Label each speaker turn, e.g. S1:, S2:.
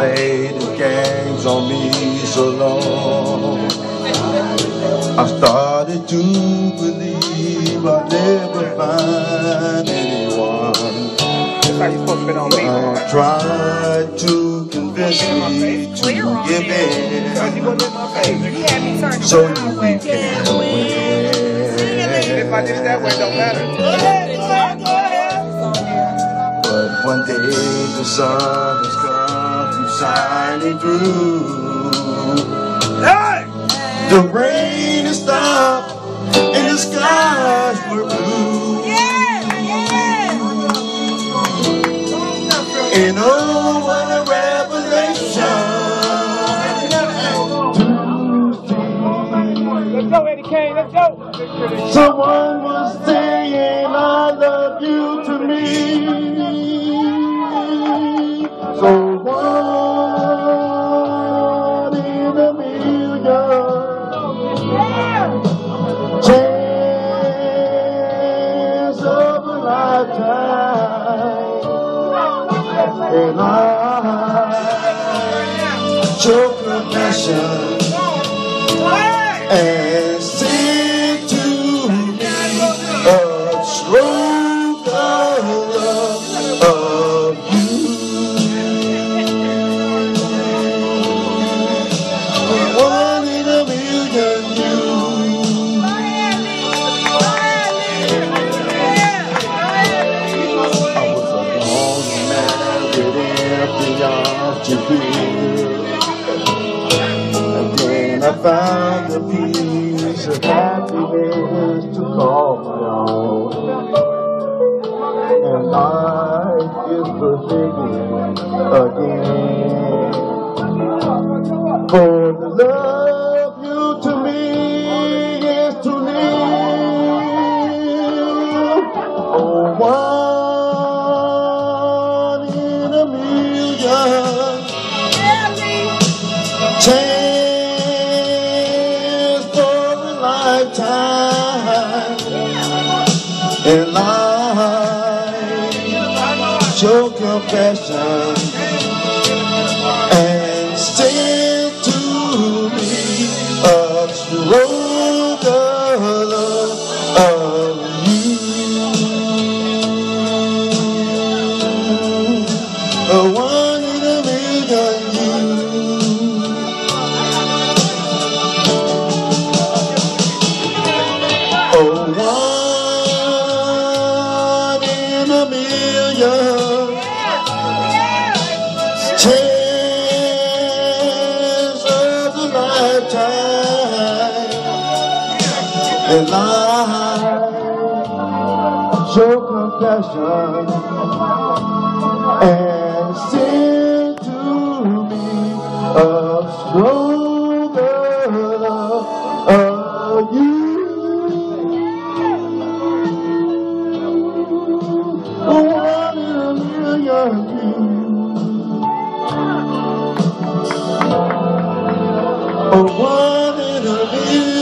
S1: played his games on me so long, I started to believe I'd never find anyone. Tried to convince me to give in, so you can win. But one day the sun has come to shining through. The rain has stopped and the skies were blue. And oh, what a revelation
S2: Let's go, Eddie Kane, let's go.
S1: Someone was saying I love you to me. So one in a million chance of a lifetime. And I show compassion and sing to me a slow love of you. One in a million you. I was a lonely man with empty arms to fill, and then I found the peace of happiness to call my own, and life is beginning again. For to love you to me is to live. Oh, one in a million chance for a lifetime. And life show compassion and send to me a stronger love of you. A one in a million you. Oh, one in a million chance of a lifetime. And life show compassion and send to me a stronger love of you. One in a million you. Oh, one in a million.